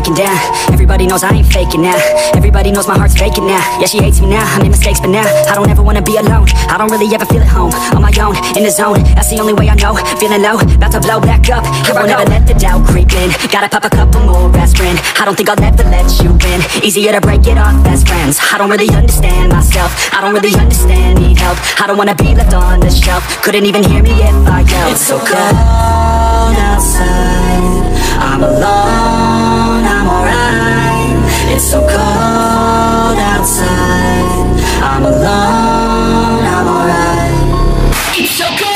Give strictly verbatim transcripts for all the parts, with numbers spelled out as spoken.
breaking down. Everybody knows I ain't faking now. Everybody knows my heart's vacant now. Yeah, she hates me now, I made mistakes but now I don't ever wanna be alone. I don't really ever feel at home. On my own, in the zone, that's the only way I know. Feeling low, about to blow back up. Here I never let the doubt creep in. Gotta pop a couple more aspirin. I don't think I'll ever let you in. Easier to break it off best friends. I don't really understand myself. I don't really understand, need help. I don't wanna be left on the shelf. Couldn't even hear me if I yelled. It's so cold outside, I'm alone, I'm alright. It's so cold outside, I'm alone, I'm alright. It's so cold.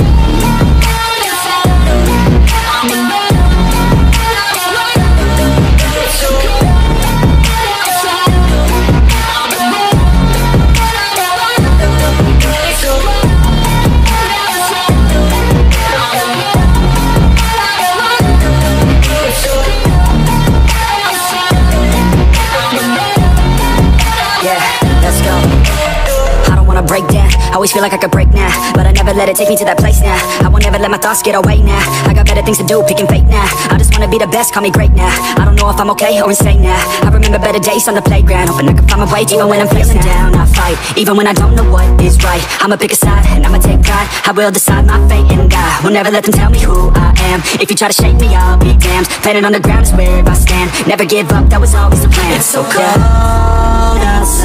Break down, always feel like I could break now, but I never let it take me to that place now. I won't ever let my thoughts get away now. I got better things to do, picking fate now. I just wanna be the best, call me great now. I don't know if I'm okay or insane now. I remember better days on the playground, hoping I can find my way even when I'm feeling down. I fight, even when I don't know what is right. I'ma pick a side, and I'ma take pride. I will decide my fate and die. Will never let them tell me who I am. If you try to shake me, I'll be damned. Planet on the ground is where I stand. Never give up, that was always the plan. It's so cold outside,